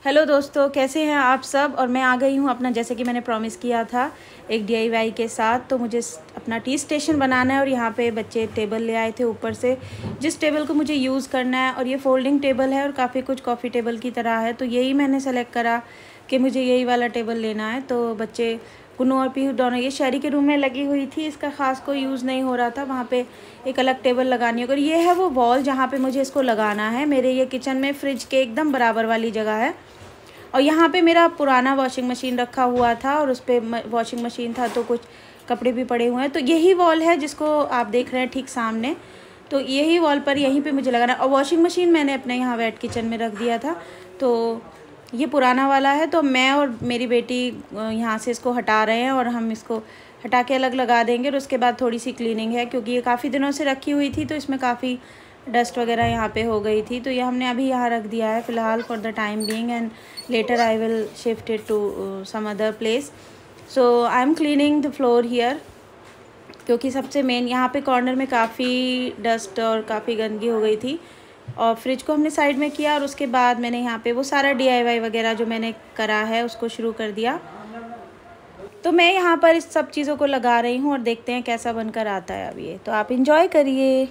Hello दोस्तों, कैसे हैं आप सब। और मैं आ गई हूँ अपना, जैसे कि मैंने प्रॉमिस किया था, एक DIY के साथ। तो मुझे अपना टी स्टेशन बनाना है और यहाँ पे बच्चे टेबल ले आए थे ऊपर से, जिस टेबल को मुझे यूज़ करना है। और ये फोल्डिंग टेबल है और काफ़ी कुछ कॉफ़ी टेबल की तरह है। तो यही मैंने सेलेक्ट करा कि मुझे यही वाला टेबल लेना है। तो बच्चे कुन्नू और पीहू दोनों, ये शहरी के रूम में लगी हुई थी, इसका ख़ास कोई यूज़ नहीं हो रहा था। वहाँ पे एक अलग टेबल लगानी होगी। और ये है वो वॉल जहाँ पे मुझे इसको लगाना है। मेरे ये किचन में फ्रिज के एकदम बराबर वाली जगह है। और यहाँ पे मेरा पुराना वॉशिंग मशीन रखा हुआ था और उस पर वॉशिंग मशीन था, तो कुछ कपड़े भी पड़े हुए हैं। तो यही वॉल है जिसको आप देख रहे हैं ठीक सामने। तो यही वॉल पर यहीं पे मुझे लगाना। और वॉशिंग मशीन मैंने अपने यहाँ वेट किचन में रख दिया था। तो ये पुराना वाला है। तो मैं और मेरी बेटी यहाँ से इसको हटा रहे हैं और हम इसको हटा के अलग लगा देंगे। और उसके बाद थोड़ी सी क्लीनिंग है, क्योंकि ये काफ़ी दिनों से रखी हुई थी, तो इसमें काफ़ी डस्ट वगैरह यहाँ पे हो गई थी। तो ये हमने अभी यहाँ रख दिया है फ़िलहाल, for the time being, and later I will shift it to some other place. So I am cleaning the floor here, क्योंकि सबसे मेन यहाँ पे कॉर्नर में काफ़ी डस्ट और काफ़ी गंदगी हो गई थी। और फ्रिज को हमने साइड में किया और उसके बाद मैंने यहाँ पे वो सारा DIY वगैरह जो मैंने करा है उसको शुरू कर दिया। तो मैं यहाँ पर इस सब चीज़ों को लगा रही हूँ और देखते हैं कैसा बनकर आता है अब ये। तो आप इंजॉय करिए।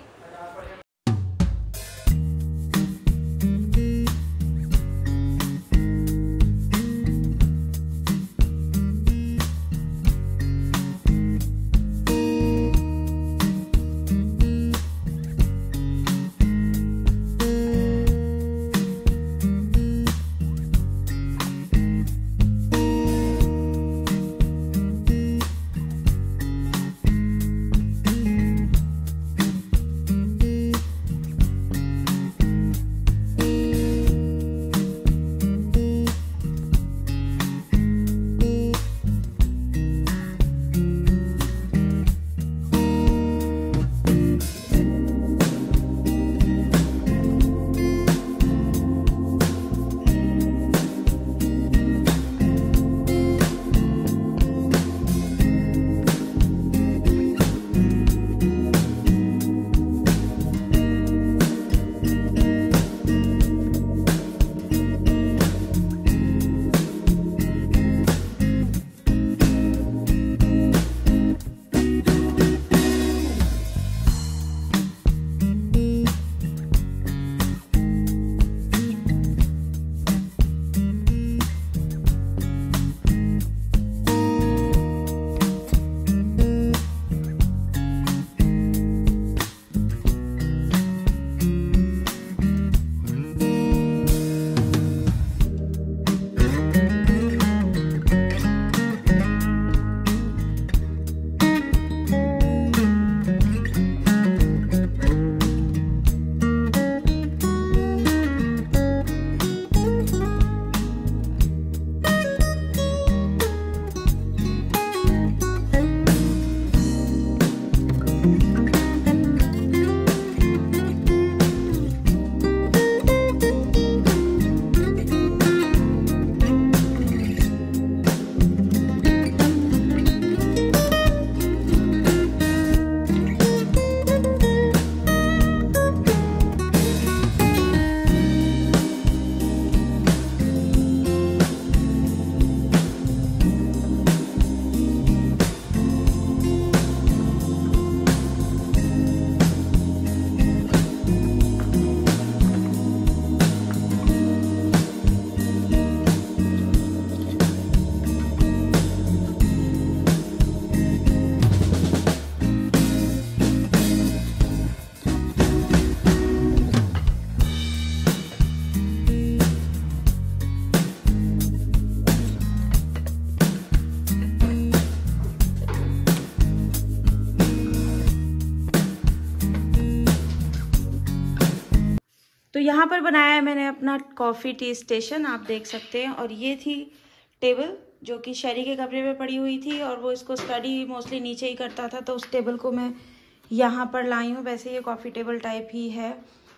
तो यहाँ पर बनाया है मैंने अपना कॉफ़ी टी स्टेशन, आप देख सकते हैं। और ये थी टेबल जो कि शहरी के कमरे में पड़ी हुई थी, और वो इसको स्टडी मोस्टली नीचे ही करता था, तो उस टेबल को मैं यहाँ पर लाई हूँ। वैसे ये कॉफ़ी टेबल टाइप ही है।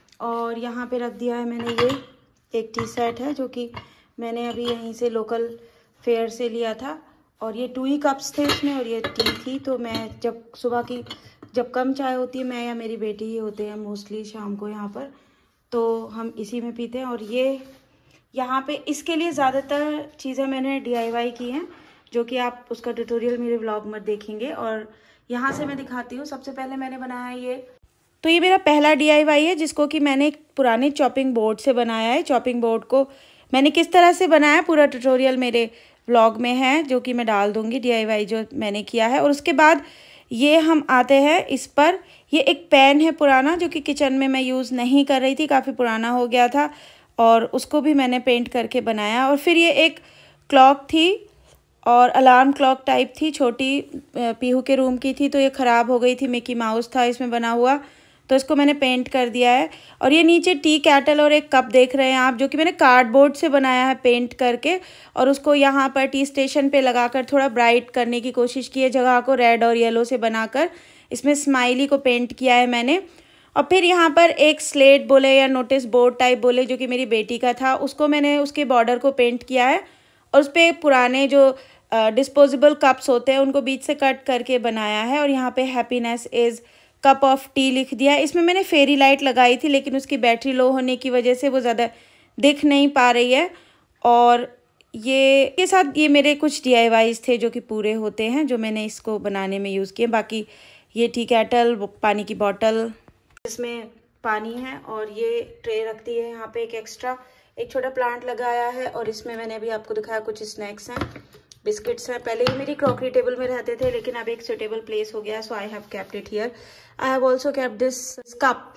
और यहाँ पे रख दिया है मैंने ये एक टी सेट है, जो कि मैंने अभी यहीं से लोकल फेयर से लिया था। और ये 2 ही कप्स थे इसमें, और ये टी थी। तो मैं जब सुबह की जब कम चाय होती है, मैं या मेरी बेटी ही होते हैं मोस्टली शाम को यहाँ पर, तो हम इसी में पीते हैं। और ये यहाँ पे इसके लिए ज़्यादातर चीज़ें मैंने DIY की हैं, जो कि आप उसका ट्यूटोरियल मेरे व्लॉग में देखेंगे। और यहाँ से मैं दिखाती हूँ। सबसे पहले मैंने बनाया ये, तो ये मेरा पहला DIY है, जिसको कि मैंने एक पुराने चॉपिंग बोर्ड से बनाया है। चॉपिंग बोर्ड को मैंने किस तरह से बनाया, पूरा ट्यूटोरियल मेरे व्लॉग में है, जो कि मैं डाल दूँगी, DIY जो मैंने किया है। और उसके बाद ये हम आते हैं इस पर। ये एक पैन है पुराना, जो कि किचन में मैं यूज़ नहीं कर रही थी, काफ़ी पुराना हो गया था, और उसको भी मैंने पेंट करके बनाया। और फिर ये एक क्लॉक थी, और अलार्म क्लॉक टाइप थी, छोटी, पीहू के रूम की थी, तो ये ख़राब हो गई थी। मिकी माउस था इसमें बना हुआ, तो इसको मैंने पेंट कर दिया है। और ये नीचे टी कैटल और एक कप देख रहे हैं आप, जो कि मैंने कार्डबोर्ड से बनाया है पेंट करके, और उसको यहाँ पर टी स्टेशन पे लगाकर थोड़ा ब्राइट करने की कोशिश की है, जगह को रेड और येलो से बनाकर इसमें स्माइली को पेंट किया है मैंने। और फिर यहाँ पर एक स्लेट बोले या नोटिस बोर्ड टाइप बोले, जो कि मेरी बेटी का था, उसको मैंने उसके बॉर्डर को पेंट किया है, और उस पर पुराने जो डिस्पोजेबल कप्स होते हैं उनको बीच से कट करके बनाया है। और यहाँ पे happiness is cup of tea लिख दिया है। इसमें मैंने फेरी लाइट लगाई थी, लेकिन उसकी बैटरी लो होने की वजह से वो ज़्यादा दिख नहीं पा रही है। और ये के साथ ये मेरे कुछ DIYs थे जो कि पूरे होते हैं, जो मैंने इसको बनाने में यूज़ किए। बाकी ये टी कैटल, पानी की बॉटल, इसमें पानी है, और ये ट्रे रख दी है यहाँ पे एक एक्स्ट्रा। एक छोटा प्लांट लगाया है, और इसमें मैंने अभी आपको दिखाया कुछ स्नैक्स हैं, बिस्किट्स हैं। पहले ये मेरी क्रॉकरी टेबल में रहते थे, लेकिन अब एक सुटेबल प्लेस हो गया, so I have kept it here. I have also kept this cup,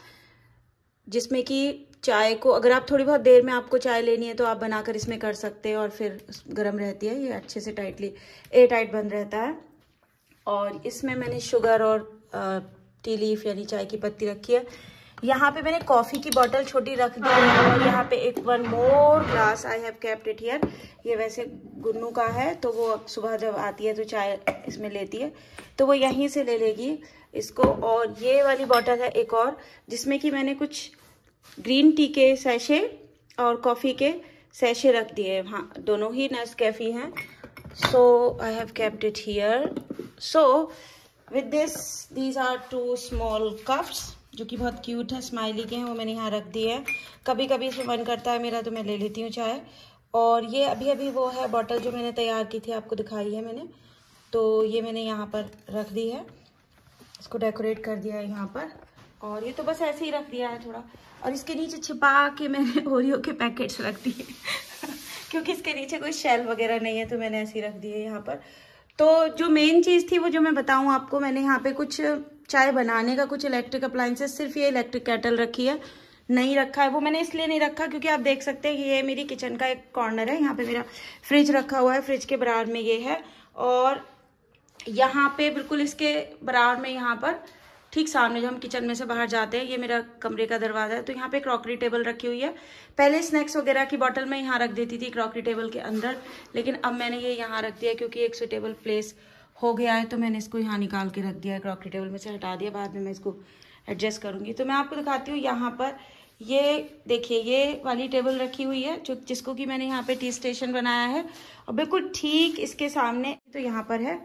जिसमें कि चाय को, अगर आप थोड़ी बहुत देर में आपको चाय लेनी है तो आप बनाकर इसमें कर सकते हैं, और फिर गर्म रहती है। ये अच्छे से टाइटली एयर टाइट बंद रहता है। और इसमें मैंने शुगर और टी लीफ यानी चाय की पत्ती रखी है। यहाँ पे मैंने कॉफ़ी की बोतल छोटी रख दी है, और यहाँ पे एक one more glass I have kept it here. ये वैसे गुन्नू का है, तो वो सुबह जब आती है तो चाय इसमें लेती है, तो वो यहीं से ले लेगी इसको। और ये वाली बोतल है एक और, जिसमें कि मैंने कुछ ग्रीन टी के सैशे और कॉफ़ी के सैशे रख दिए। हाँ, दोनों ही नेस्कैफे हैं। So I have kept it here. So with this, these are 2 small cups, जो कि बहुत क्यूट है, स्माइली के हैं, वो मैंने यहाँ रख दिए हैं। कभी कभी इसमें मन करता है मेरा, तो मैं ले लेती हूँ चाय। और ये अभी अभी वो है बॉटल जो मैंने तैयार की थी, आपको दिखाई है मैंने, तो ये मैंने यहाँ पर रख दी है, इसको डेकोरेट कर दिया है यहाँ पर। और ये तो बस ऐसे ही रख दिया है थोड़ा। और इसके नीचे छिपा के मैंने ओरियो के पैकेट्स रख दिए क्योंकि इसके नीचे कोई शेल वगैरह नहीं है, तो मैंने ऐसे ही रख दिए यहाँ पर। तो जो मेन चीज़ थी वो जो मैं बताऊँ आपको, मैंने यहाँ पे कुछ चाय बनाने का कुछ इलेक्ट्रिक अप्लाइंसेस, सिर्फ ये इलेक्ट्रिक केटल रखी है, नहीं रखा है। वो मैंने इसलिए नहीं रखा क्योंकि आप देख सकते हैं कि ये मेरी किचन का एक कॉर्नर है, यहाँ पे मेरा फ्रिज रखा हुआ है, फ्रिज के बराबर में ये है। और यहाँ पे बिल्कुल इसके बराबर में, यहाँ पर ठीक सामने, जो हम किचन में से बाहर जाते हैं, ये मेरा कमरे का दरवाजा है। तो यहाँ पे क्रॉकरी टेबल रखी हुई है। पहले स्नैक्स वगैरह की बोतल मैं यहाँ रख देती थी क्रॉकरी टेबल के अंदर, लेकिन अब मैंने ये यहाँ रख दिया क्योंकि एक सुटेबल प्लेस हो गया है, तो मैंने इसको यहाँ निकाल के रख दिया है, क्रॉकरी टेबल में से हटा दिया। बाद में मैं इसको एडजस्ट करूँगी। तो मैं आपको दिखाती हूँ, यहाँ पर ये देखिए, ये वाली टेबल रखी हुई है, जो जिसको कि मैंने यहाँ पे टी स्टेशन बनाया है। और बिल्कुल ठीक इसके सामने तो यहाँ पर है,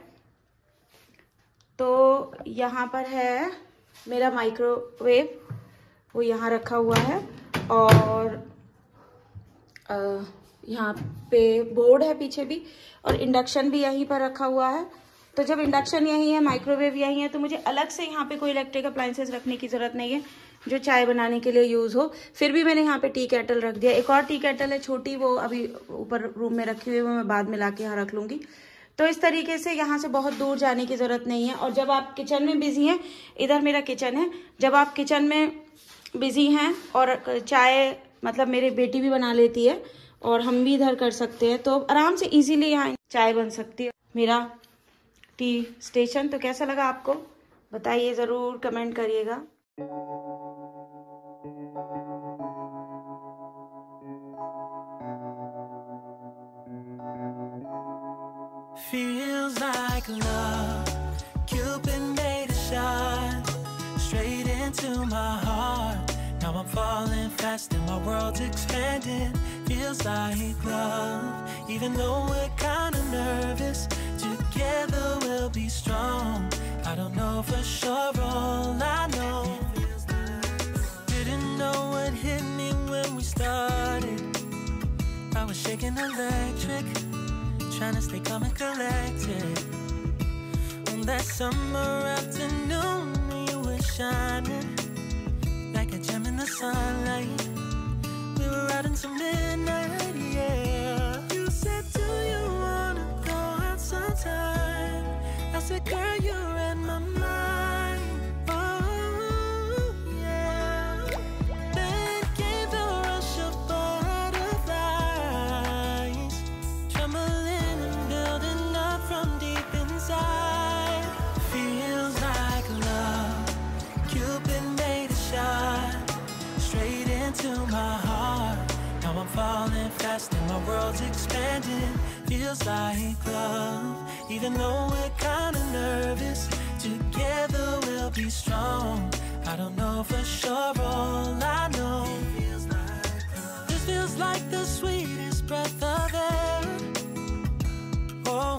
तो यहाँ पर है मेरा माइक्रोवेव, वो यहाँ रखा हुआ है। और यहाँ पे बोर्ड है पीछे भी, और इंडक्शन भी यहीं पर रखा हुआ है। तो जब इंडक्शन यहीं है, माइक्रोवेव यहीं है, तो मुझे अलग से यहाँ पे कोई इलेक्ट्रिक अप्लाइंसेस रखने की ज़रूरत नहीं है जो चाय बनाने के लिए यूज़ हो। फिर भी मैंने यहाँ पे टी केटल रख दिया। एक और टी केटल है छोटी, वो अभी ऊपर रूम में रखी हुई है, वो मैं बाद में ला के यहाँ रख लूँगी। तो इस तरीके से यहाँ से बहुत दूर जाने की ज़रूरत नहीं है। और जब आप किचन में बिजी हैं, इधर मेरा किचन है, जब आप किचन में बिजी हैं और चाय मतलब मेरी बेटी भी बना लेती है और हम भी इधर कर सकते हैं, तो आराम से इजीली यहाँ चाय बन सकती है। मेरा टी स्टेशन तो कैसा लगा आपको बताइए, ज़रूर कमेंट करिएगा। Feels like love, Cupid made a shot straight into my heart. Now I'm falling fast and my world's expanding. Feels like love, even though we're kinda nervous. Together we'll be strong. I don't know for sure, all I know. Didn't know what hit me when we started. taking electric, trying to stay calm and collected. On that summer afternoon, you were shining like a gem in the sunlight. We were out until midnight, yeah. You said, do you wanna go out sometime? I said, girl, you're in my mind. Oh, yeah. Then came the rush of butterflies, trembling and building up from deep inside. Feels like love. Cupid made a shot straight into my heart. Now I'm falling fast and my world's expanding. Feels like love. Even though we're kinda nervous, together we'll be strong. I don't know for sure, all I know, this feels like the sweetest breath of air. Oh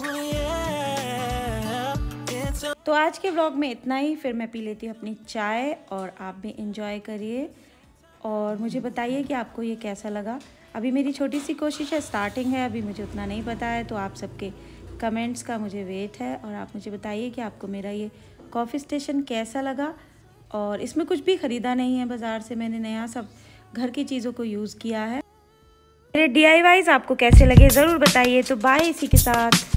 yeah, it's a तो आज के vlog में इतना ही। फिर मैं P लेती हूँ अपनी चाय और आप भी इंजॉय करिए और मुझे बताइए कि आपको ये कैसा लगा। अभी मेरी छोटी सी कोशिश है, स्टार्टिंग है, अभी मुझे उतना नहीं पता है, तो आप सबके कमेंट्स का मुझे वेट है और आप मुझे बताइए कि आपको मेरा ये कॉफ़ी स्टेशन कैसा लगा। और इसमें कुछ भी ख़रीदा नहीं है बाज़ार से, मैंने नया सब घर की चीज़ों को यूज़ किया है। मेरे DIYs आपको कैसे लगे ज़रूर बताइए। तो बाय इसी के साथ।